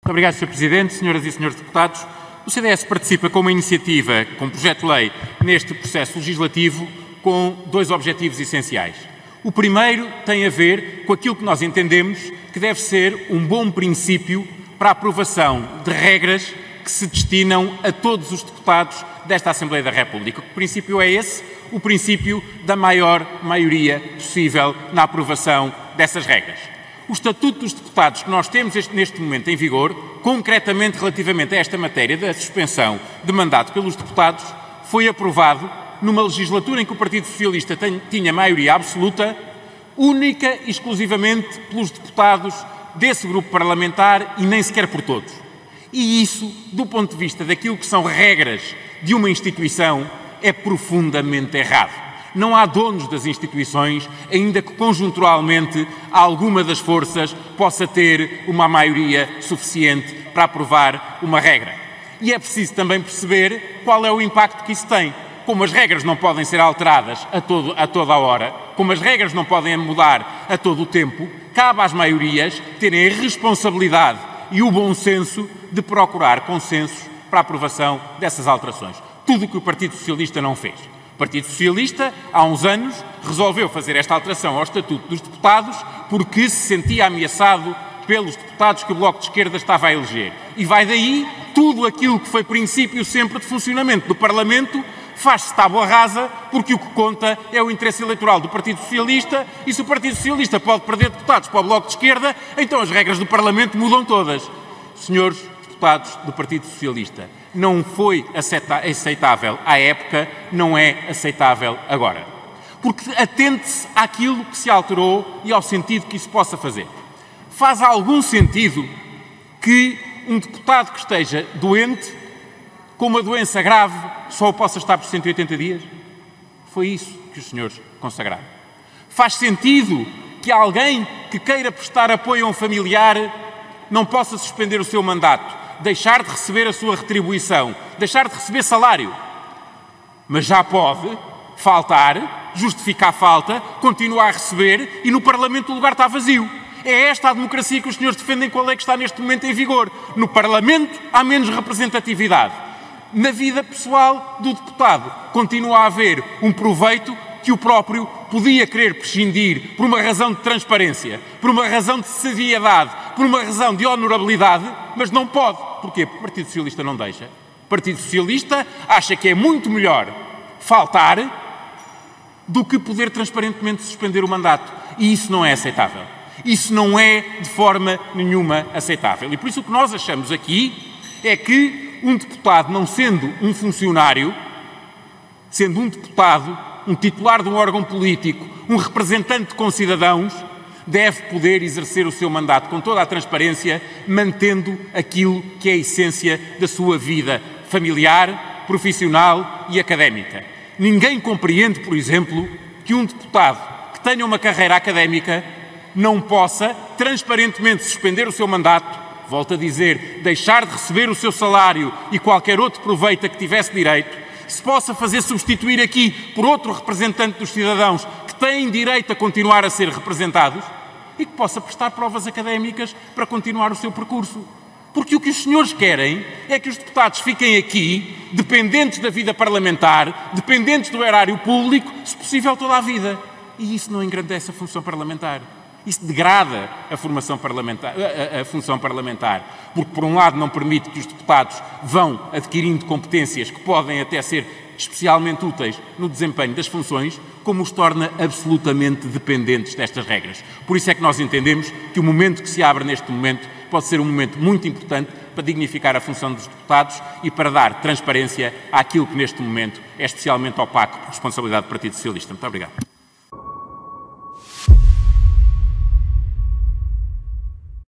Muito obrigado, Sr. Presidente. Senhoras e senhores deputados, o CDS participa com uma iniciativa, com um projeto de lei, neste processo legislativo com dois objetivos essenciais. O primeiro tem a ver com aquilo que nós entendemos que deve ser um bom princípio para a aprovação de regras que se destinam a todos os deputados desta Assembleia da República. Que princípio é esse? O princípio da maior maioria possível na aprovação dessas regras. O Estatuto dos Deputados que nós temos neste momento em vigor, concretamente relativamente a esta matéria da suspensão de mandato pelos deputados, foi aprovado numa legislatura em que o Partido Socialista tinha maioria absoluta, única e exclusivamente pelos deputados desse grupo parlamentar e nem sequer por todos. E isso, do ponto de vista daquilo que são regras de uma instituição, é profundamente errado. Não há donos das instituições, ainda que conjunturalmente alguma das forças possa ter uma maioria suficiente para aprovar uma regra. E é preciso também perceber qual é o impacto que isso tem. Como as regras não podem ser alteradas a toda a hora, como as regras não podem mudar a todo o tempo, cabe às maiorias terem a responsabilidade e o bom senso de procurar consensos para a aprovação dessas alterações. Tudo o que o Partido Socialista não fez. O Partido Socialista, há uns anos, resolveu fazer esta alteração ao Estatuto dos Deputados porque se sentia ameaçado pelos deputados que o Bloco de Esquerda estava a eleger. E vai daí tudo aquilo que foi princípio sempre de funcionamento do Parlamento faz-se tábua rasa porque o que conta é o interesse eleitoral do Partido Socialista e se o Partido Socialista pode perder deputados para o Bloco de Esquerda, então as regras do Parlamento mudam todas. Senhores deputados do Partido Socialista, não foi aceitável à época, não é aceitável agora. Porque atente-se àquilo que se alterou e ao sentido que isso possa fazer. Faz algum sentido que um deputado que esteja doente, com uma doença grave, só possa estar por 180 dias? Foi isso que os senhores consagraram. Faz sentido que alguém que queira prestar apoio a um familiar não possa suspender o seu mandato, deixar de receber a sua retribuição, deixar de receber salário, mas já pode faltar, justificar a falta, continuar a receber e no Parlamento o lugar está vazio. É esta a democracia que os senhores defendem com a lei que está neste momento em vigor. No Parlamento há menos representatividade. Na vida pessoal do deputado continua a haver um proveito que o próprio podia querer prescindir por uma razão de transparência, por uma razão de seriedade, por uma razão de honorabilidade, mas não pode. Porquê? Porque o Partido Socialista não deixa. O Partido Socialista acha que é muito melhor faltar do que poder transparentemente suspender o mandato. E isso não é aceitável. Isso não é de forma nenhuma aceitável. E por isso o que nós achamos aqui é que um deputado, não sendo um funcionário, sendo um deputado, um titular de um órgão político, um representante de concidadãos, deve poder exercer o seu mandato com toda a transparência, mantendo aquilo que é a essência da sua vida familiar, profissional e académica. Ninguém compreende, por exemplo, que um deputado que tenha uma carreira académica não possa transparentemente suspender o seu mandato, volto a dizer, deixar de receber o seu salário e qualquer outro proveito a que tivesse direito, se possa fazer substituir aqui por outro representante dos cidadãos que têm direito a continuar a ser representados e que possa prestar provas académicas para continuar o seu percurso. Porque o que os senhores querem é que os deputados fiquem aqui dependentes da vida parlamentar, dependentes do erário público, se possível toda a vida. E isso não engrandece a função parlamentar. Isso degrada a função parlamentar, porque por um lado não permite que os deputados vão adquirindo competências que podem até ser especialmente úteis no desempenho das funções, como os torna absolutamente dependentes destas regras. Por isso é que nós entendemos que o momento que se abre neste momento pode ser um momento muito importante para dignificar a função dos deputados e para dar transparência àquilo que neste momento é especialmente opaco por responsabilidade do Partido Socialista. Muito obrigado.